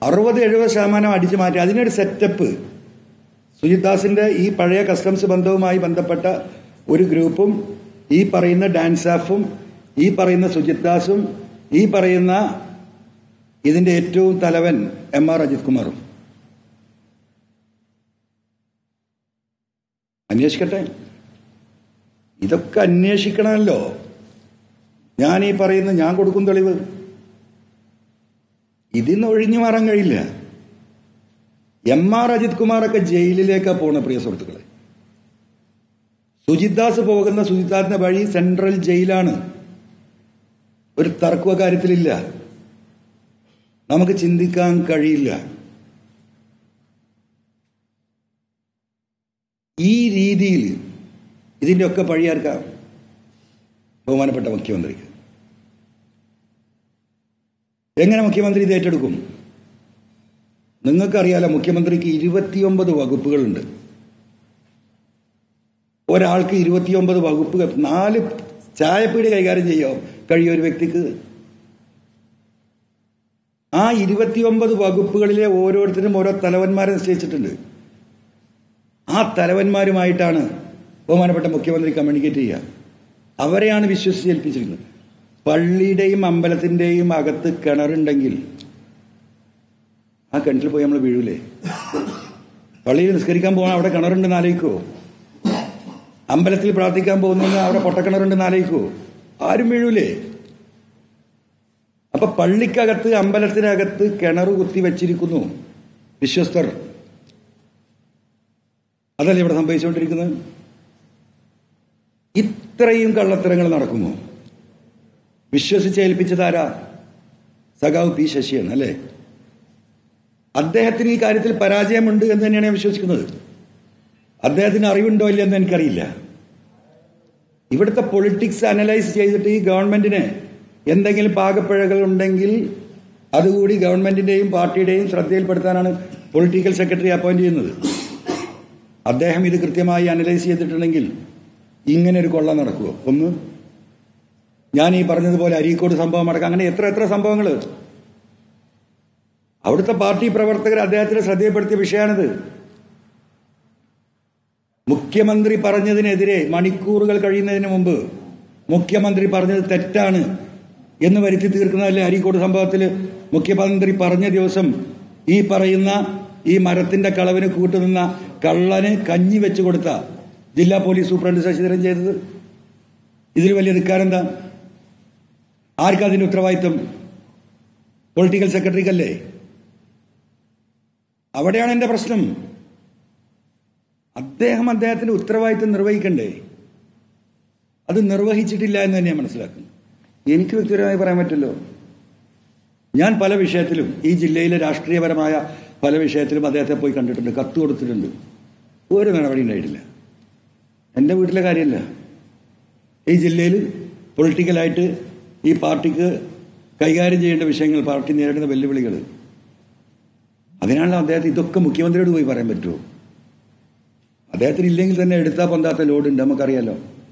60-70% അടിച്ചു മാറ്റി. അതിനൊരു സെറ്റപ്പ് സുജിത് ദാസിന്റെ ഈ പഴയ കസ്റ്റംസ് ബന്ധവുമായി ബന്ധപ്പെട്ട ഒരു ഗ്രൂപ്പും, ഈ പറയുന്ന ഡാൻസാഫും, ഈ പറയുന്ന സുജിത് ദാസും, ഈ പറയുന്ന ഇതിന്റെ ഏറ്റവും തലവൻ MR അജിത് കുമാറും അന്വേഷിക്കട്ടെ. ഇതൊക്കെ അന്വേഷിക്കണമല്ലോ. ഞാൻ ഈ പറയുന്ന ഞാൻ കൊടുക്കും തെളിവ്. ഇതിന്ന് ഒഴിഞ്ഞു മാറാൻ കഴിയില്ല. MR അജിത് കുമാറൊക്കെ ജയിലിലേക്കാണ് പോണ പ്രിയ സുഹൃത്തുക്കളെ. സുജിത് ദാസ് പോകുന്ന സുജിത് ദാസിന്റെ വഴി സെൻട്രൽ ജയിലാണ്. ഒരു തർക്ക കാര്യത്തിലില്ല. നമുക്ക് ചിന്തിക്കാൻ കഴിയില്ല. ഈ രീതിയിൽ ഇതിന്റെ ഒക്കെ പഴിയാർക്കാം ബഹുമാനപ്പെട്ട മുഖ്യമന്ത്രിക്ക്. എങ്ങനെ മുഖ്യമന്ത്രി ഇത് ഏറ്റെടുക്കും? നിങ്ങൾക്കറിയാലോ, മുഖ്യമന്ത്രിക്ക് 29 വകുപ്പുകളുണ്ട്. ഒരാൾക്ക് 29 വകുപ്പുകൾ, 4 ചായപ്പീടി കൈകാര്യം ചെയ്യാൻ കഴിയും ഒരു വ്യക്തിക്ക്. ആ 29 വകുപ്പുകളിലെ ഓരോരുത്തരും ഓരോ തലവന്മാരെ നിശ്ചയിച്ചിട്ടുണ്ട്. ആ തലവന്മാരുമായിട്ടാണ് ബഹുമാനപ്പെട്ട മുഖ്യമന്ത്രി കമ്മ്യൂണിക്കേറ്റ് ചെയ്യുക. അവരെയാണ് വിശ്വസിച്ച് ഏൽപ്പിച്ചിരിക്കുന്നത്. പള്ളിയുടെയും അമ്പലത്തിന്റെയും അകത്ത് കിണറുണ്ടെങ്കിൽ ആ കിണറ്റിൽ പോയി നമ്മൾ വീഴൂലേ? പള്ളിയിൽ നിസ്കരിക്കാൻ പോകണം, അവിടെ കിണറുണ്ടെന്ന് ആലോചിക്കോ? അമ്പലത്തിൽ പ്രാർത്ഥിക്കാൻ പോകുന്ന അവിടെ പൊട്ടക്കിണറുണ്ടെന്ന് ആലോചിക്കോ? ആരും വീഴൂലേ? അപ്പൊ പള്ളിക്കകത്ത് അമ്പലത്തിനകത്ത് കിണർ കുത്തി വച്ചിരിക്കുന്നു വിശ്വസ്തർ. അതല്ലേ ഇവിടെ സംഭവിച്ചുകൊണ്ടിരിക്കുന്നത്? ഇത്രയും കള്ളത്തരങ്ങൾ നടക്കുമോ? വിശ്വസിച്ചേൽപ്പിച്ചതാരാ? സഖാവ് പി ശശിയാണ് അല്ലേ? അദ്ദേഹത്തിന് ഈ കാര്യത്തിൽ പരാജയമുണ്ട് എന്ന് തന്നെയാണ് ഞാൻ വിശ്വസിക്കുന്നത്. അദ്ദേഹത്തിന് അറിവുണ്ടോ ഇല്ലെന്ന് എനിക്കറിയില്ല. ഇവിടുത്തെ പൊളിറ്റിക്സ് അനലൈസ് ചെയ്തിട്ട് ഈ ഗവൺമെന്റിന് എന്തെങ്കിലും പാകപ്പിഴകൾ ഉണ്ടെങ്കിൽ അതുകൂടി ഗവൺമെന്റിന്റെയും പാർട്ടിയുടെയും ശ്രദ്ധയിൽപ്പെടുത്താനാണ് പൊളിറ്റിക്കൽ സെക്രട്ടറി അപ്പോയിന്റ് ചെയ്യുന്നത്. അദ്ദേഹം ഇത് കൃത്യമായി അനലൈസ് ചെയ്തിട്ടുണ്ടെങ്കിൽ ഇങ്ങനെ ഒരു കൊള്ള നടക്കുമോ? ഒന്ന്, ഞാൻ ഈ പറഞ്ഞതുപോലെ അരീക്കോട് സംഭവം അടക്കം അങ്ങനെ എത്ര സംഭവങ്ങൾ അവിടുത്തെ പാർട്ടി പ്രവർത്തകർ അദ്ദേഹത്തിന് ശ്രദ്ധയിൽപ്പെടുത്തിയ വിഷയമാണിത്. മുഖ്യമന്ത്രി പറഞ്ഞതിനെതിരെ മണിക്കൂറുകൾ കഴിയുന്നതിന് മുമ്പ് മുഖ്യമന്ത്രി പറഞ്ഞത് തെറ്റാണ് എന്ന് വരുത്തി തീർക്കുന്നതല്ലേ അരീക്കോട് സംഭവത്തിൽ. മുഖ്യമന്ത്രി പറഞ്ഞ ദിവസം ഈ പറയുന്ന ഈ മരത്തിന്റെ കളവിന് കൂട്ടുനിന്ന കള്ളന് കഞ്ഞി വെച്ചു കൊടുത്ത ജില്ലാ പോലീസ് സൂപ്രണ്ട് ശശിധരൻ ചെയ്തത്. ഇതിൽ വലിയ ധിക്കാരെന്താ? ആർക്കതിന്റെ ഉത്തരവാദിത്വം? പൊളിറ്റിക്കൽ സെക്രട്ടറിക്കല്ലേ? അവിടെയാണ് എന്റെ പ്രശ്നം. അദ്ദേഹത്തിന്റെ ഉത്തരവാദിത്വം നിർവഹിക്കണ്ടേ? അത് നിർവഹിച്ചിട്ടില്ല എന്ന് തന്നെയാണ് മനസ്സിലാക്കുന്നത്. എനിക്ക് വ്യക്തിപരമായി പറയാൻ പറ്റില്ലോ. ഞാൻ പല വിഷയത്തിലും ഈ ജില്ലയിലെ രാഷ്ട്രീയപരമായ പല വിഷയത്തിലും അദ്ദേഹത്തെ പോയി കണ്ടിട്ടുണ്ട്, കത്ത് കൊടുത്തിട്ടുണ്ട്. ഒരു നടപടി ഉണ്ടായിട്ടില്ല. എൻ്റെ വീട്ടിലെ കാര്യമല്ല, ഈ ജില്ലയിൽ പൊളിറ്റിക്കലായിട്ട് ഈ പാർട്ടിക്ക് കൈകാര്യം ചെയ്യേണ്ട വിഷയങ്ങൾ, പാർട്ടി നേരിടുന്ന വെല്ലുവിളികൾ, അതിനാണല്ലോ അദ്ദേഹത്തിന് ഇതൊക്കെ മുഖ്യമന്ത്രിയോട് പോയി പറയാൻ പറ്റുമോ? അദ്ദേഹത്തിന് ഇല്ലെങ്കിൽ തന്നെ എടുത്താൽ പൊന്താത്ത ലോഡുണ്ട്, നമുക്കറിയാലോ.